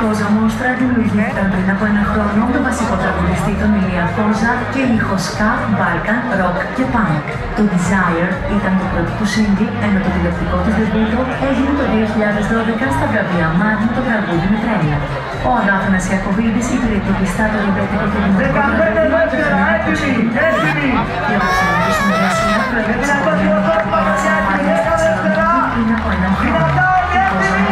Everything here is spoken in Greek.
Κόζα Μόστρα δημιουργήθηκαν πριν από ένα χρόνο με βασικό τραγουδιστή τον Ηλία Κόζα και ήχο ska, Balkan, rock και punk. Το Desire ήταν το πρώτο του single, ενώ το τηλεοπτικό του ντεμπούτο έγινε το 2012 στα βραβεία MAD με το τραγούδι με τρέλα. Ο Αγάπανας Ιακωβίδης υπηρετικιστά το ρεμπέτικο και δημοτικό τραγούδι του 1970. Η οξυμένη συνεργασία προέκυψε από μια μικρή πορεία σε Αμάρια στη Θεσσαλονίκη πριν από ένα χρόνο.